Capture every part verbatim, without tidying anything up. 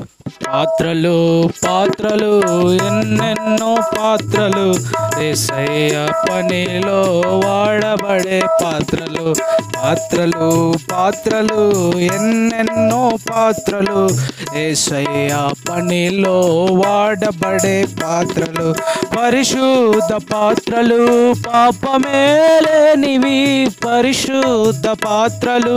పాత్రలు పాత్రలు ఎన్నెన్నో పాత్రలు యేసయ్య పనిలో వాడబడే పాత్రలు పాత్రలు పాత్రలు ఎన్నెన్నో పాత్రలు యేసయ్య పనిలో వాడబడే పాత్రలు పరిశుద్ధ పాత్రలు పాపమేలేనివి పరిశుద్ధ పాత్రలు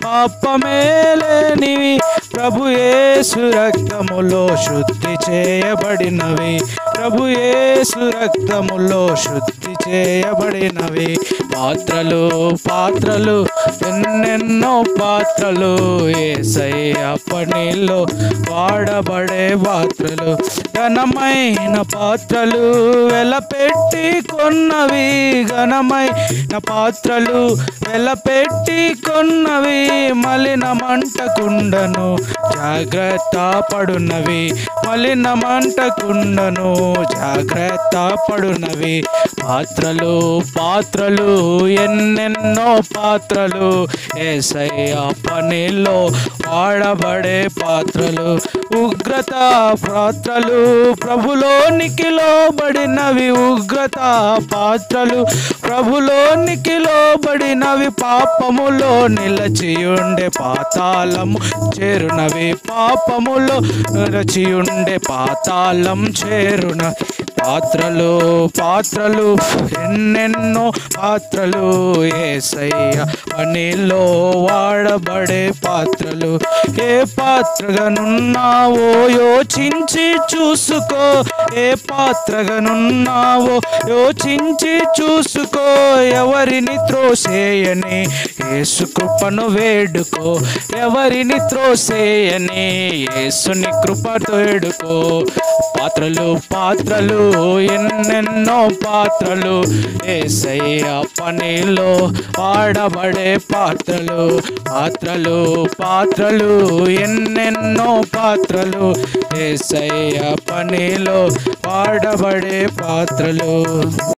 పాపమేలేనివి ప్రభు యేసు రక్తములో శుద్ధి చేయబడినవి ప్రభు యేసు రక్తములో శుద్ధి చేయబడినవి పాత్రలు పాత్రలు ఎన్నెన్నో పాత్రలు యేసయ్య పనిలో వాడబడే పాత్రలు ఘనమైన పాత్రలు వెలపెట్టి కొన్నవి ఘనమైన పాత్రలు వెలపెట్టి కొన్నవి మలిన మంటకుండను జాగ్రత్త పడునవి మలిన మంటకుండను జాగ్రత్త పడునవి పాత్రలు పాత్రలు ఎన్నెన్నో పాత్రలు యేసయ్య పనిలో వాడబడే పాత్రలు ఉగ్రత పాత్రలు ప్రభులోనికి లోబడినవి ఉగ్రత పాత్రలు ప్రభులోనికి లోబడినవి పాపములో నిలచియుండే పాతాళము చేరునవి పాపములో నిలచియుండే పాతాళం చేరున పాత్రలు పాత్రలు ఎన్నెన్నో పాత్రలు యేసయ్య పనిలో వాడబడే పాత్రలు ఏ పాత్రగానున్నావో యోచించి చూసుకో ఏ పాత్రగానున్నావో యోచించి చూసుకో ఎవరిని త్రోసేయని యేసు కృపను వేడుకో ఎవరిని త్రోసేయని యేసుని కృపతో వేడుకో పాత్రలు పాత్రలు ఎన్నెన్నో పాత్రలు యేసయ్య పనిలో వాడబడే పాత్రలు పాత్రలు పాత్రలు ఎన్నెన్నో పాత్రలు యేసయ్య పనిలో వాడబడే పాత్రలు।